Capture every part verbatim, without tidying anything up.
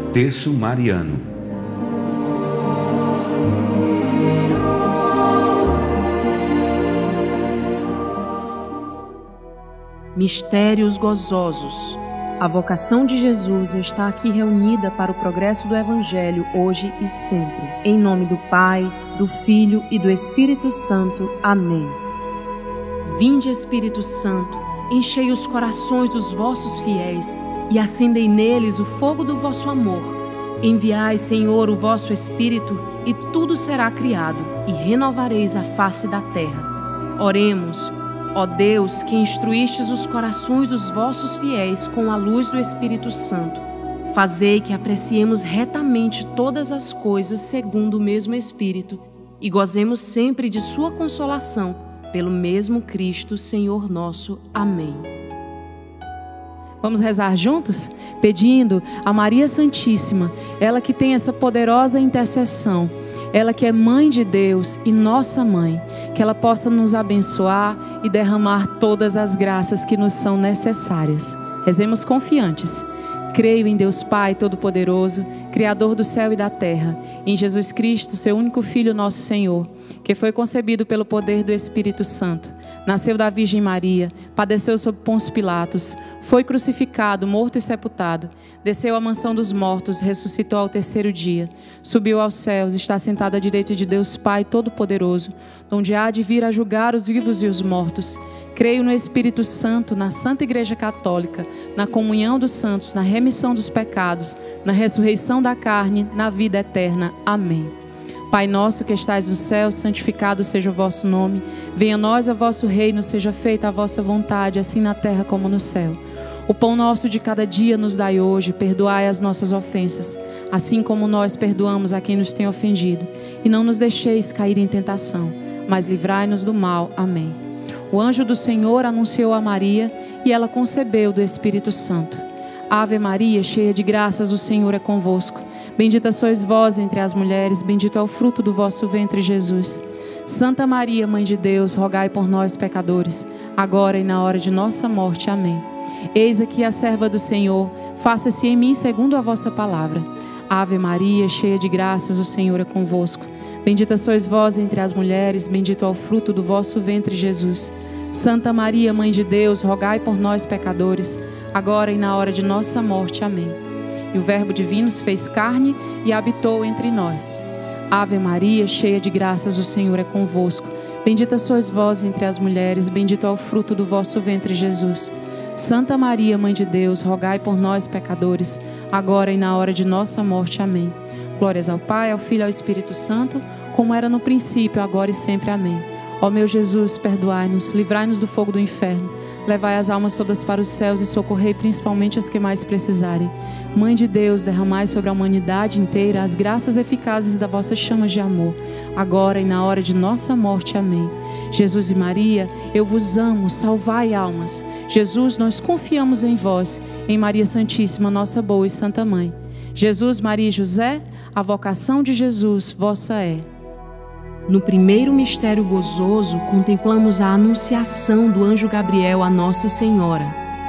Terço Mariano. Mistérios gozosos. A vocação de Jesus está aqui reunida para o progresso do Evangelho hoje e sempre. Em nome do Pai, do Filho e do Espírito Santo. Amém. Vinde, Espírito Santo, enchei os corações dos vossos fiéis e acendei neles o fogo do vosso amor. Enviai, Senhor, o vosso Espírito, e tudo será criado, e renovareis a face da terra. Oremos. Ó Deus, que instruístes os corações dos vossos fiéis com a luz do Espírito Santo, fazei que apreciemos retamente todas as coisas segundo o mesmo Espírito e gozemos sempre de sua consolação, pelo mesmo Cristo, Senhor nosso. Amém. Vamos rezar juntos? Pedindo a Maria Santíssima, ela que tem essa poderosa intercessão, ela que é Mãe de Deus e nossa Mãe, que ela possa nos abençoar e derramar todas as graças que nos são necessárias. Rezemos confiantes. Creio em Deus Pai Todo-Poderoso, Criador do céu e da terra, em Jesus Cristo, seu único Filho, nosso Senhor, que foi concebido pelo poder do Espírito Santo. Nasceu da Virgem Maria, padeceu sob Pôncio Pilatos, foi crucificado, morto e sepultado, desceu à mansão dos mortos, ressuscitou ao terceiro dia, subiu aos céus, está sentado à direita de Deus Pai Todo-Poderoso, donde há de vir a julgar os vivos e os mortos. Creio no Espírito Santo, na Santa Igreja Católica, na comunhão dos santos, na remissão dos pecados, na ressurreição da carne, na vida eterna. Amém. Pai nosso que estais no céu, santificado seja o vosso nome. Venha a nós o vosso reino, seja feita a vossa vontade, assim na terra como no céu. O pão nosso de cada dia nos dai hoje, perdoai as nossas ofensas, assim como nós perdoamos a quem nos tem ofendido. E não nos deixeis cair em tentação, mas livrai-nos do mal. Amém. O anjo do Senhor anunciou a Maria, e ela concebeu do Espírito Santo. Ave Maria, cheia de graças, o Senhor é convosco. Bendita sois vós entre as mulheres, bendito é o fruto do vosso ventre, Jesus. Santa Maria, Mãe de Deus, rogai por nós, pecadores, agora e na hora de nossa morte. Amém. Eis aqui a serva do Senhor, faça-se em mim segundo a vossa palavra. Ave Maria, cheia de graças, o Senhor é convosco. Bendita sois vós entre as mulheres, bendito é o fruto do vosso ventre, Jesus. Santa Maria, Mãe de Deus, rogai por nós, pecadores, agora e na hora de nossa morte. Amém. E o Verbo divino se fez carne e habitou entre nós. Ave Maria, cheia de graças, o Senhor é convosco. Bendita sois vós entre as mulheres, bendito é o fruto do vosso ventre, Jesus. Santa Maria, Mãe de Deus, rogai por nós, pecadores, agora e na hora de nossa morte. Amém. Glórias ao Pai, ao Filho e ao Espírito Santo, como era no princípio, agora e sempre. Amém. Ó meu Jesus, perdoai-nos, livrai-nos do fogo do inferno, levai as almas todas para os céus e socorrei principalmente as que mais precisarem. Mãe de Deus, derramai sobre a humanidade inteira as graças eficazes da vossa chama de amor, agora e na hora de nossa morte. Amém. Jesus e Maria, eu vos amo, salvai almas. Jesus, nós confiamos em vós, em Maria Santíssima, nossa boa e santa Mãe. Jesus, Maria e José, a vocação de Jesus vossa é. No primeiro mistério gozoso, contemplamos a anunciação do anjo Gabriel à Nossa Senhora.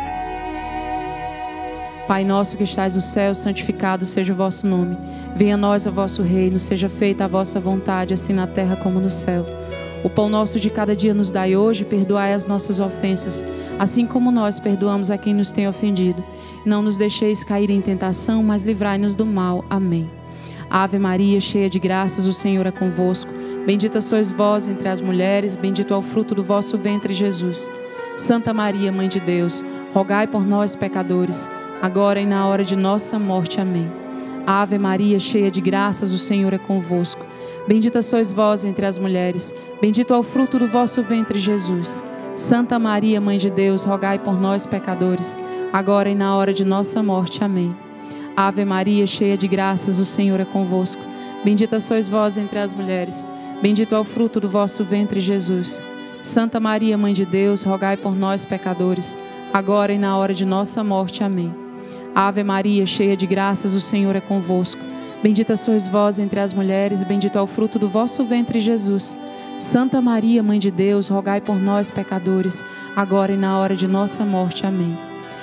Pai nosso que estais no céu, santificado seja o vosso nome. Venha a nós o vosso reino, seja feita a vossa vontade, assim na terra como no céu. O pão nosso de cada dia nos dai hoje, perdoai as nossas ofensas, assim como nós perdoamos a quem nos tem ofendido. Não nos deixeis cair em tentação, mas livrai-nos do mal. Amém. Ave Maria, cheia de graças, o Senhor é convosco. Bendita sois vós entre as mulheres, bendito é o fruto do vosso ventre, Jesus. Santa Maria, Mãe de Deus, rogai por nós, pecadores, agora e na hora de nossa morte. Amém. Ave Maria, cheia de graças, o Senhor é convosco. Bendita sois vós entre as mulheres, bendito é o fruto do vosso ventre, Jesus. Santa Maria, Mãe de Deus, rogai por nós, pecadores, agora e na hora de nossa morte. Amém. Ave Maria, cheia de graças, o Senhor é convosco. Bendita sois vós entre as mulheres, bendito é o fruto do vosso ventre, Jesus. Santa Maria, Mãe de Deus, rogai por nós, pecadores, agora e na hora de nossa morte. Amém. Ave Maria, cheia de graças, o Senhor é convosco. Bendita sois vós entre as mulheres, bendito é o fruto do vosso ventre, Jesus. Santa Maria, Mãe de Deus, rogai por nós, pecadores, agora e na hora de nossa morte. Amém.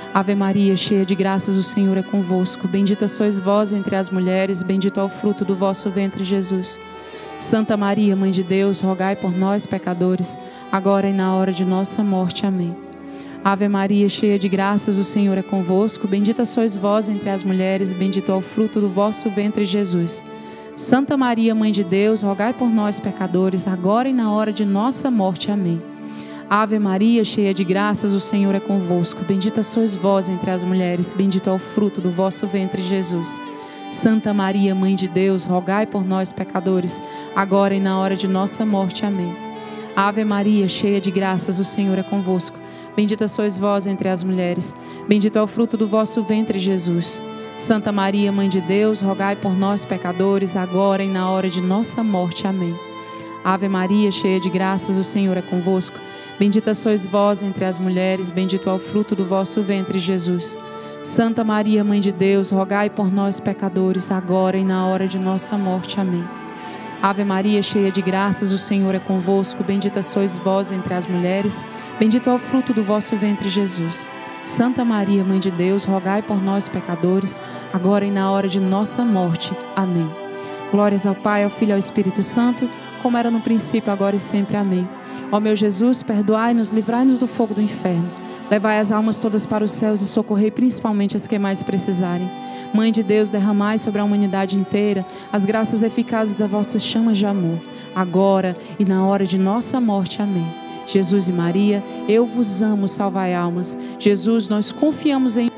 Ave Maria, cheia de graças, o Senhor é convosco. Bendita sois vós entre as mulheres, bendito é o fruto do vosso ventre, Jesus. Santa Maria, Mãe de Deus, rogai por nós, pecadores, agora e na hora de nossa morte. Amém. Ave Maria, cheia de graças, o Senhor é convosco. Bendita sois vós entre as mulheres, bendito é o fruto do vosso ventre, Jesus. Santa Maria, Mãe de Deus, rogai por nós, pecadores, agora e na hora de nossa morte. Amém. Ave Maria, cheia de graças, o Senhor é convosco. Bendita sois vós entre as mulheres, bendito é o fruto do vosso ventre, Jesus. Santa Maria, Mãe de Deus, rogai por nós, pecadores, agora e na hora de nossa morte. Amém. Ave Maria, cheia de graças, o Senhor é convosco. Bendita sois vós entre as mulheres, bendito é o fruto do vosso ventre, Jesus. Santa Maria, Mãe de Deus, rogai por nós, pecadores, agora e na hora de nossa morte. Amém. Ave Maria, cheia de graças, o Senhor é convosco. Bendita sois vós entre as mulheres, bendito é o fruto do vosso ventre, Jesus. Santa Maria, Mãe de Deus, rogai por nós, pecadores, agora e na hora de nossa morte. Amém. Ave Maria, cheia de graças, o Senhor é convosco. Bendita sois vós entre as mulheres, bendito é o fruto do vosso ventre, Jesus. Santa Maria, Mãe de Deus, rogai por nós, pecadores, agora e na hora de nossa morte. Amém. Glórias ao Pai, ao Filho e ao Espírito Santo, como era no princípio, agora e sempre. Amém. Ó meu Jesus, perdoai-nos, livrai-nos do fogo do inferno. Levai as almas todas para os céus e socorrei principalmente as que mais precisarem. Mãe de Deus, derramai sobre a humanidade inteira as graças eficazes das vossas chamas de amor, agora e na hora de nossa morte. Amém. Jesus e Maria, eu vos amo, salvai almas. Jesus, nós confiamos em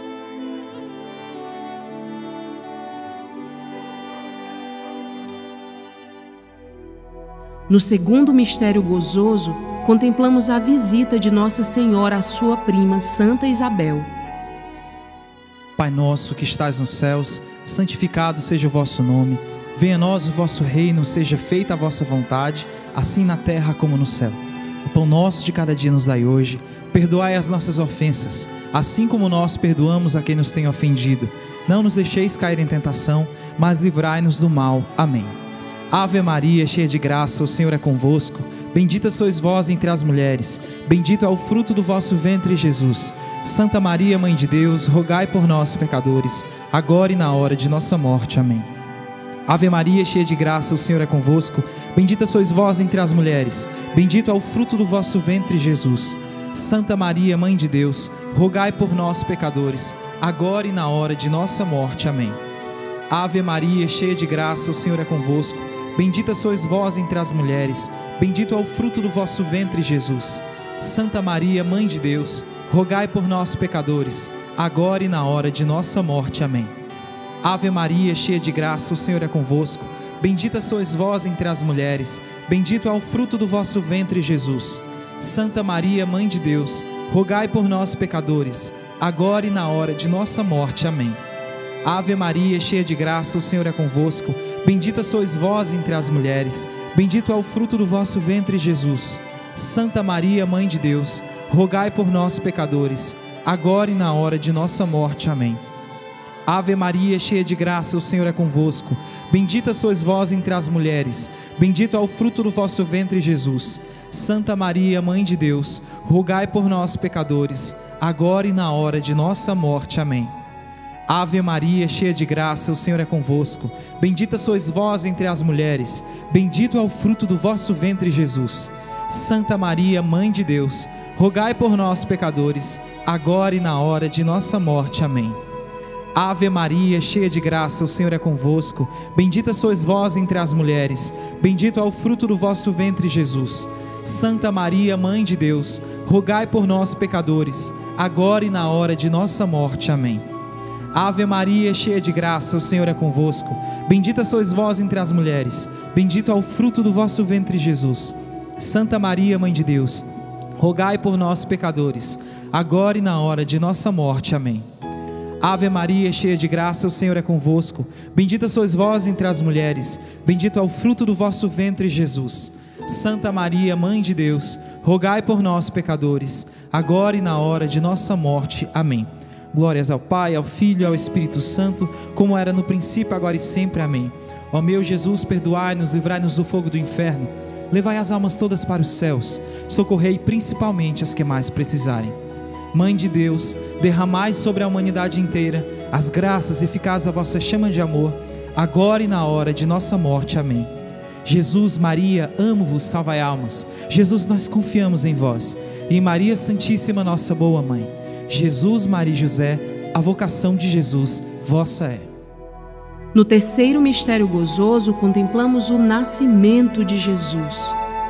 No segundo mistério gozoso, contemplamos a visita de Nossa Senhora à sua prima Santa Isabel. Pai nosso que estás nos céus, santificado seja o vosso nome. Venha a nós o vosso reino, seja feita a vossa vontade, assim na terra como no céu. O pão nosso de cada dia nos dai hoje. Perdoai as nossas ofensas, assim como nós perdoamos a quem nos tem ofendido. Não nos deixeis cair em tentação, mas livrai-nos do mal. Amém. Ave Maria, cheia de graça, o Senhor é convosco. Bendita sois vós entre as mulheres, bendito é o fruto do vosso ventre, Jesus. Santa Maria, Mãe de Deus, rogai por nós, pecadores, agora e na hora de nossa morte. Amém. Ave Maria, cheia de graça, o Senhor é convosco. Bendita sois vós entre as mulheres, bendito é o fruto do vosso ventre, Jesus. Santa Maria, Mãe de Deus, rogai por nós, pecadores, agora e na hora de nossa morte. Amém. Ave Maria, cheia de graça, o Senhor é convosco. Bendita sois vós entre as mulheres, bendito é o fruto do vosso ventre, Jesus. Santa Maria, Mãe de Deus, rogai por nós, pecadores, agora e na hora de nossa morte. Amém. Ave Maria, cheia de graça, o Senhor é convosco. Bendita sois vós entre as mulheres, bendito é o fruto do vosso ventre, Jesus. Santa Maria, Mãe de Deus, rogai por nós, pecadores, agora e na hora de nossa morte. Amém. Ave Maria, cheia de graça, o Senhor é convosco. Bendita sois vós entre as mulheres, bendito é o fruto do vosso ventre, Jesus. Santa Maria, Mãe de Deus, rogai por nós, pecadores, agora e na hora de nossa morte. Amém. Ave Maria, cheia de graça, o Senhor é convosco. Bendita sois vós entre as mulheres, bendito é o fruto do vosso ventre, Jesus. Santa Maria, Mãe de Deus, rogai por nós, pecadores, agora e na hora de nossa morte. Amém. Ave Maria, cheia de graça, o Senhor é convosco. Bendita sois vós entre as mulheres, bendito é o fruto do vosso ventre, Jesus. Santa Maria, Mãe de Deus, rogai por nós, pecadores, agora e na hora de nossa morte. Amém. Ave Maria, cheia de graça, o Senhor é convosco. Bendita sois vós entre as mulheres, bendito é o fruto do vosso ventre, Jesus. Santa Maria, Mãe de Deus, rogai por nós, pecadores, agora e na hora de nossa morte. Amém. Ave Maria, cheia de graça, o Senhor é convosco. Bendita sois vós entre as mulheres, bendito é o fruto do vosso ventre, Jesus. Santa Maria, Mãe de Deus, rogai por nós, pecadores, agora e na hora de nossa morte. Amém. Ave Maria, cheia de graça, o Senhor é convosco. Bendita sois vós entre as mulheres, bendito é o fruto do vosso ventre, Jesus. Santa Maria, Mãe de Deus, rogai por nós, pecadores, agora e na hora de nossa morte. Amém. Glórias ao Pai, ao Filho e ao Espírito Santo, como era no princípio, agora e sempre. Amém. Ó meu Jesus, perdoai-nos, livrai-nos do fogo do inferno, levai as almas todas para os céus, socorrei principalmente as que mais precisarem. Mãe de Deus, derramai sobre a humanidade inteira as graças eficazes da vossa chama de amor, agora e na hora de nossa morte. Amém. Jesus, Maria, amo-vos, salvai almas. Jesus, nós confiamos em vós. E em Maria Santíssima, nossa boa mãe. Jesus, Maria e José, a vocação de Jesus, vossa é. No terceiro mistério gozoso, contemplamos o nascimento de Jesus.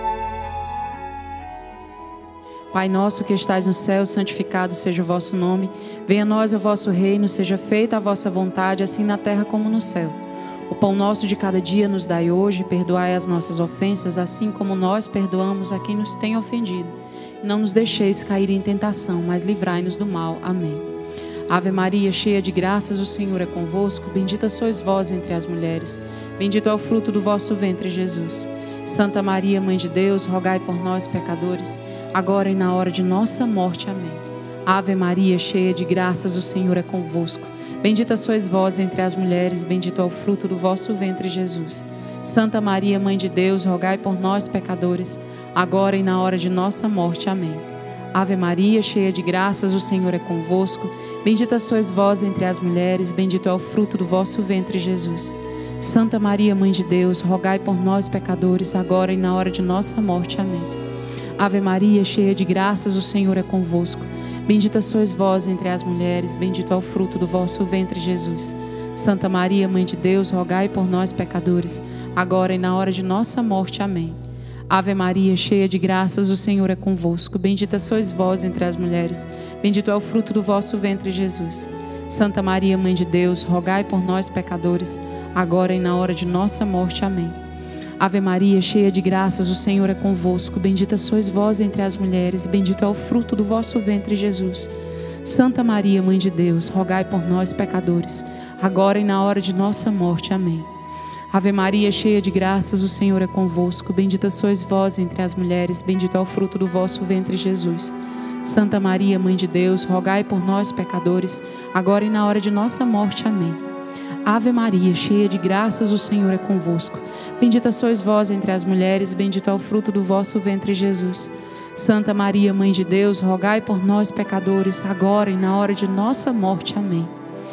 Pai nosso que estais no céu, santificado seja o vosso nome. Venha a nós o vosso reino, seja feita a vossa vontade, assim na terra como no céu. O pão nosso de cada dia nos dai hoje, perdoai as nossas ofensas, assim como nós perdoamos a quem nos tem ofendido. Não nos deixeis cair em tentação, mas livrai-nos do mal. Amém. Ave Maria, cheia de graças, o Senhor é convosco. Bendita sois vós entre as mulheres. Bendito é o fruto do vosso ventre, Jesus. Santa Maria, Mãe de Deus, rogai por nós, pecadores, agora e na hora de nossa morte. Amém. Ave Maria, cheia de graças, o Senhor é convosco. Bendita sois vós entre as mulheres, bendito é o fruto do vosso ventre, Jesus. Santa Maria, Mãe de Deus, rogai por nós, pecadores, agora e na hora de nossa morte. Amém. Ave Maria, cheia de graças, o Senhor é convosco. Bendita sois vós entre as mulheres, bendito é o fruto do vosso ventre, Jesus. Santa Maria, Mãe de Deus, rogai por nós, pecadores, agora e na hora de nossa morte. Amém. Ave Maria, cheia de graças, o Senhor é convosco. Bendita sois vós entre as mulheres, bendito é o fruto do vosso ventre, Jesus. Santa Maria, Mãe de Deus, rogai por nós, pecadores, agora e na hora de nossa morte. Amém. Ave Maria, cheia de graças, o Senhor é convosco. Bendita sois vós entre as mulheres, bendito é o fruto do vosso ventre, Jesus. Santa Maria, Mãe de Deus, rogai por nós, pecadores, agora e na hora de nossa morte. Amém. Ave Maria, cheia de graças, o Senhor é convosco. Bendita sois vós entre as mulheres, bendito é o fruto do vosso ventre, Jesus. Santa Maria, Mãe de Deus, rogai por nós, pecadores, agora e na hora de nossa morte. Amém. Ave Maria, cheia de graças, o Senhor é convosco. Bendita sois vós entre as mulheres, bendito é o fruto do vosso ventre, Jesus. Santa Maria, Mãe de Deus, rogai por nós, pecadores, agora e na hora de nossa morte. Amém. Ave Maria, cheia de graças, o Senhor é convosco. Bendita sois vós entre as mulheres, bendito é o fruto do vosso ventre, Jesus. Santa Maria, Mãe de Deus, rogai por nós, pecadores, agora e na hora de nossa morte. Amém.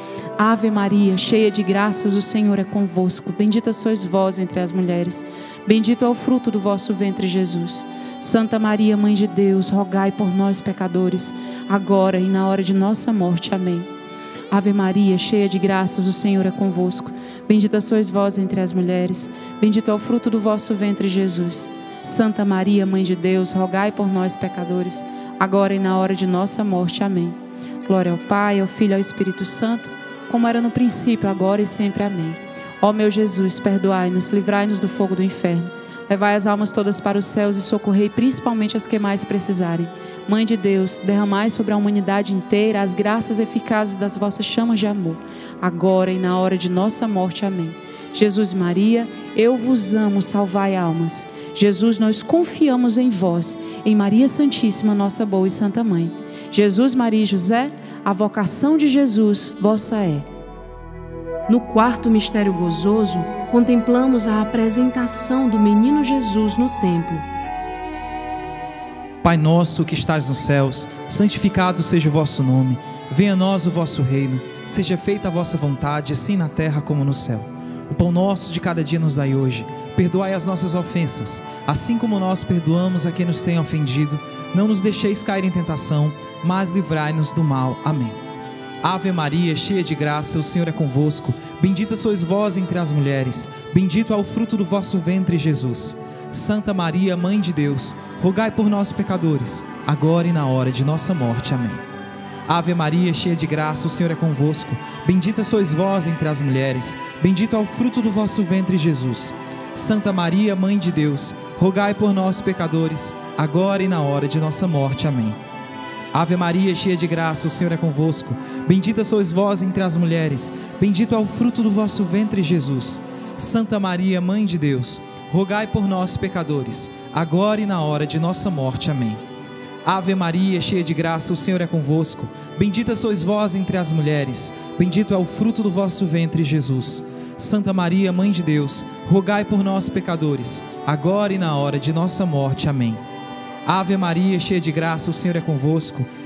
Ave Maria, cheia de graças, o Senhor é convosco. Bendita sois vós entre as mulheres, bendito é o fruto do vosso ventre, Jesus. Santa Maria, Mãe de Deus, rogai por nós, pecadores, agora e na hora de nossa morte. Amém. Ave Maria, cheia de graças, o Senhor é convosco. Bendita sois vós entre as mulheres, bendito é o fruto do vosso ventre, Jesus. Santa Maria, Mãe de Deus, rogai por nós, pecadores, agora e na hora de nossa morte. Amém. Glória ao Pai, ao Filho e ao Espírito Santo, como era no princípio, agora e sempre. Amém. Ó meu Jesus, perdoai-nos, livrai-nos do fogo do inferno. Levai as almas todas para os céus e socorrei principalmente as que mais precisarem. Mãe de Deus, derramai sobre a humanidade inteira as graças eficazes das vossas chamas de amor, agora e na hora de nossa morte. Amém. Jesus e Maria, eu vos amo, salvai almas. Jesus, nós confiamos em vós, em Maria Santíssima, nossa boa e santa mãe. Jesus, Maria e José, a vocação de Jesus, vossa é. No quarto mistério gozoso, contemplamos a apresentação do menino Jesus no templo. Pai nosso que estás nos céus, santificado seja o vosso nome. Venha a nós o vosso reino. Seja feita a vossa vontade, assim na terra como no céu. O pão nosso de cada dia nos dai hoje. Perdoai as nossas ofensas, assim como nós perdoamos a quem nos tem ofendido. Não nos deixeis cair em tentação, mas livrai-nos do mal. Amém. Ave Maria, cheia de graça, o Senhor é convosco. Bendita sois vós entre as mulheres, bendito é o fruto do vosso ventre, Jesus. Santa Maria, Mãe de Deus, rogai por nós, pecadores, agora e na hora de nossa morte. Amém. Ave Maria, cheia de graça, o Senhor é convosco. Bendita sois vós entre as mulheres, bendito é o fruto do vosso ventre, Jesus. Santa Maria, Mãe de Deus, rogai por nós, pecadores, agora e na hora de nossa morte. Amém. Ave Maria, cheia de graça, o Senhor é convosco. Bendita sois vós entre as mulheres, bendito é o fruto do vosso ventre, Jesus. Santa Maria, Mãe de Deus, rogai por nós, pecadores, agora e na hora de nossa morte. Amém. Ave Maria, cheia de graça, o Senhor é convosco. Bendita sois vós entre as mulheres, bendito é o fruto do vosso ventre, Jesus. Santa Maria, Mãe de Deus, rogai por nós, pecadores, agora e na hora de nossa morte. Amém. Ave Maria, cheia de graça, o Senhor é convosco.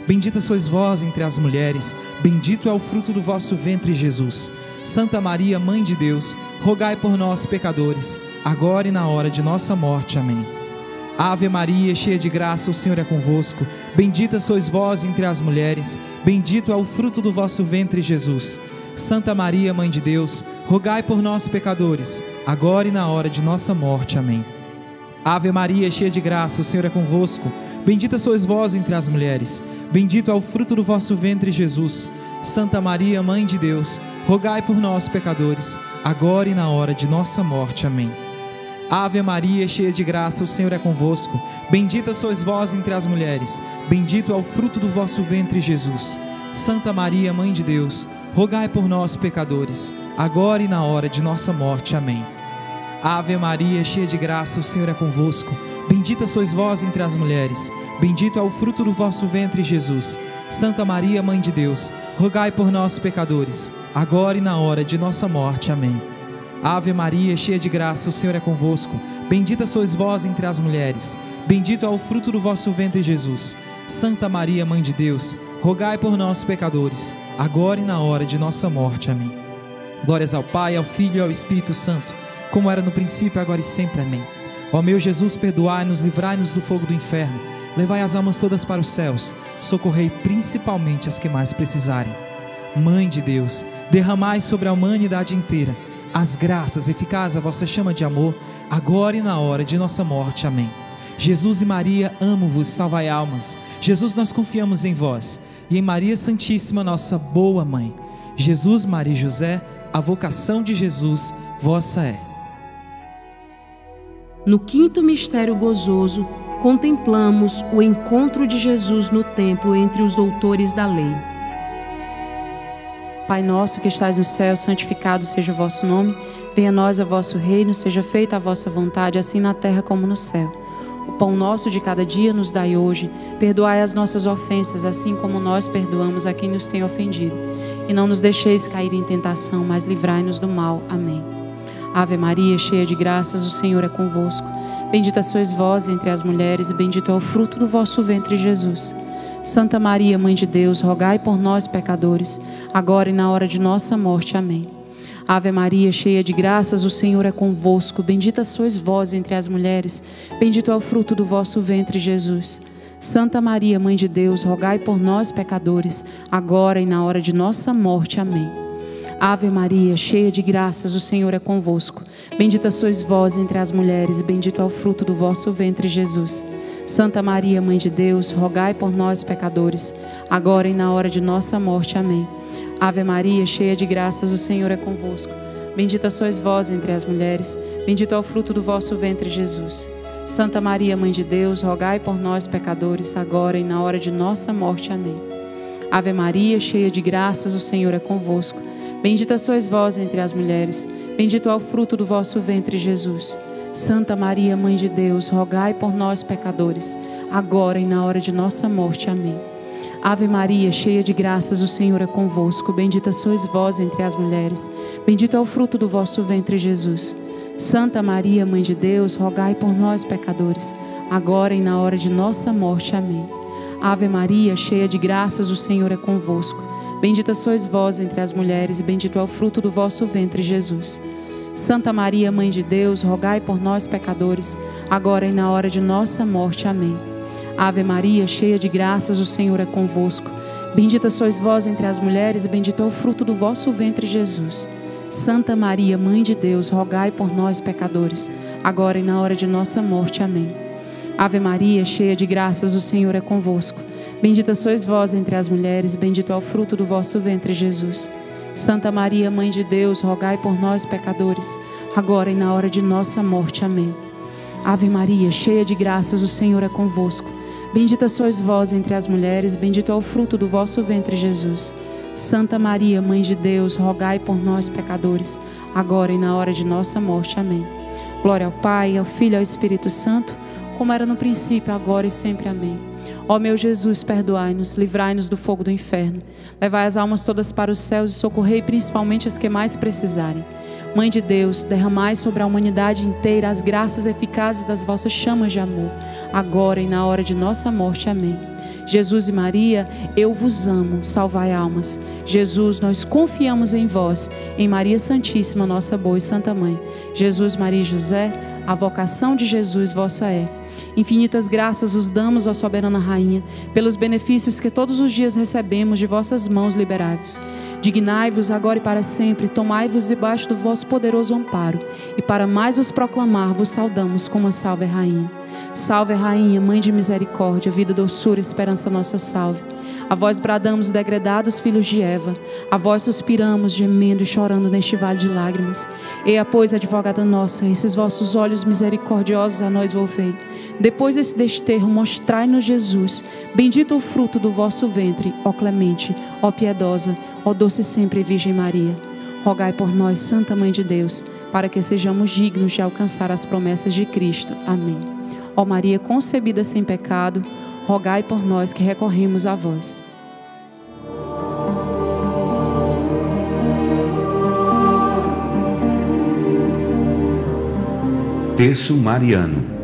Bendita sois vós entre as mulheres, bendito é o fruto do vosso ventre, Jesus. Santa Maria, Mãe de Deus, rogai por nós, pecadores, agora e na hora de nossa morte. Amém. Ave Maria, cheia de graça, o Senhor é convosco. Bendita sois vós entre as mulheres, bendito é o fruto do vosso ventre, Jesus. Santa Maria, Mãe de Deus, rogai por nós, pecadores, agora e na hora de nossa morte. Amém. Ave Maria, cheia de graça, o Senhor é convosco. Bendita sois vós entre as mulheres, bendito é o fruto do vosso ventre, Jesus. Santa Maria, Mãe de Deus, rogai por nós, pecadores, agora e na hora de nossa morte. Amém. Ave Maria, cheia de graça, o Senhor é convosco. Bendita sois vós entre as mulheres, bendito é o fruto do vosso ventre, Jesus. Santa Maria, Mãe de Deus, rogai por nós, pecadores, agora e na hora de nossa morte. Amém. Ave Maria, cheia de graça, o Senhor é convosco. Bendita sois vós entre as mulheres, bendito é o fruto do vosso ventre, Jesus. Santa Maria, Mãe de Deus, rogai por nós, pecadores, agora e na hora de nossa morte. Amém. Ave Maria, cheia de graça, o Senhor é convosco. Bendita sois vós entre as mulheres, bendito é o fruto do vosso ventre, Jesus. Santa Maria, Mãe de Deus, rogai por nós, pecadores, agora e na hora de nossa morte. Amém. Glórias ao Pai, ao Filho e ao Espírito Santo, como era no princípio, agora e sempre. Amém. Ó meu Jesus, perdoai-nos, livrai-nos do fogo do inferno, levai as almas todas para os céus, socorrei principalmente as que mais precisarem. Mãe de Deus, derramai sobre a humanidade inteira as graças eficazes da vossa chama de amor, agora e na hora de nossa morte. Amém. Jesus e Maria, amo-vos, salvai almas. Jesus, nós confiamos em vós, e em Maria Santíssima, nossa boa mãe. Jesus, Maria e José, a vocação de Jesus vossa é. No quinto mistério gozoso, contemplamos o encontro de Jesus no templo entre os doutores da lei. Pai nosso que estais no céu, santificado seja o vosso nome. Venha a nós o vosso reino, seja feita a vossa vontade, assim na terra como no céu. O pão nosso de cada dia nos dai hoje. Perdoai as nossas ofensas, assim como nós perdoamos a quem nos tem ofendido. E não nos deixeis cair em tentação, mas livrai-nos do mal. Amém. Ave Maria, cheia de graças, o Senhor é convosco. Bendita sois vós entre as mulheres, e bendito é o fruto do vosso ventre, Jesus. Santa Maria, Mãe de Deus, rogai por nós, pecadores, agora e na hora de nossa morte. Amém. Ave Maria, cheia de graças, o Senhor é convosco. Bendita sois vós entre as mulheres, bendito é o fruto do vosso ventre, Jesus. Santa Maria, Mãe de Deus, rogai por nós, pecadores, agora e na hora de nossa morte. Amém. Ave Maria, cheia de graças, o Senhor é convosco. Bendita sois vós entre as mulheres, e bendito é o fruto do vosso ventre, Jesus. Santa Maria, Mãe de Deus, rogai por nós, pecadores, agora e na hora de nossa morte. Amém. Ave Maria, cheia de graças, o Senhor é convosco. Bendita sois vós entre as mulheres, bendito é o fruto do vosso ventre, Jesus. Santa Maria, Mãe de Deus, rogai por nós, pecadores, agora e na hora de nossa morte. Amém. Ave Maria, cheia de graças, o Senhor é convosco. Bendita sois vós entre as mulheres, bendito é o fruto do vosso ventre, Jesus. Santa Maria, Mãe de Deus, rogai por nós, pecadores, agora e na hora de nossa morte. Amém. Ave Maria, cheia de graças, o Senhor é convosco. Bendita sois vós entre as mulheres, bendito é o fruto do vosso ventre, Jesus. Santa Maria, Mãe de Deus, rogai por nós, pecadores, agora e na hora de nossa morte. Amém. Ave Maria, cheia de graças, o Senhor é convosco. Bendita sois vós entre as mulheres, e bendito é o fruto do vosso ventre, Jesus. Santa Maria, Mãe de Deus, rogai por nós, pecadores, agora e na hora de nossa morte. Amém. Ave Maria, cheia de graças, o Senhor é convosco. Bendita sois vós entre as mulheres, e bendito é o fruto do vosso ventre, Jesus. Santa Maria, Mãe de Deus, rogai por nós, pecadores, agora e na hora de nossa morte. Amém. Ave Maria, cheia de graças, o Senhor é convosco. Bendita sois vós entre as mulheres, bendito é o fruto do vosso ventre, Jesus. Santa Maria, Mãe de Deus, rogai por nós, pecadores, agora e na hora de nossa morte. Amém. Ave Maria, cheia de graças, o Senhor é convosco. Bendita sois vós entre as mulheres, bendito é o fruto do vosso ventre, Jesus. Santa Maria, Mãe de Deus, rogai por nós, pecadores, agora e na hora de nossa morte. Amém. Glória ao Pai, ao Filho e ao Espírito Santo, como era no princípio, agora e sempre. Amém. Ó meu Jesus, perdoai-nos, livrai-nos do fogo do inferno, levai as almas todas para os céus e socorrei principalmente as que mais precisarem. Mãe de Deus, derramai sobre a humanidade inteira as graças eficazes das vossas chamas de amor, agora e na hora de nossa morte. Amém. Jesus e Maria, eu vos amo, salvai almas. Jesus, nós confiamos em vós, em Maria Santíssima, nossa boa e santa mãe. Jesus, Maria e José, a vocação de Jesus vossa é. Infinitas graças os damos, ó soberana Rainha, pelos benefícios que todos os dias recebemos de vossas mãos liberai-vos. Dignai-vos agora e para sempre, tomai-vos debaixo do vosso poderoso amparo, e para mais vos proclamar, vos saudamos como a salve Rainha. Salve Rainha, Mãe de misericórdia, vida, doçura, esperança nossa, salve. A vós bradamos, degredados filhos de Eva, a vós suspiramos, gemendo e chorando neste vale de lágrimas. Eia, pois, advogada nossa, esses vossos olhos misericordiosos a nós volvei. Depois desse desterro, mostrai-nos Jesus, bendito o fruto do vosso ventre, ó clemente, ó piedosa, ó doce sempre Virgem Maria. Rogai por nós, Santa Mãe de Deus, para que sejamos dignos de alcançar as promessas de Cristo. Amém. Ó Maria concebida sem pecado, rogai por nós que recorremos a vós. Terço Mariano.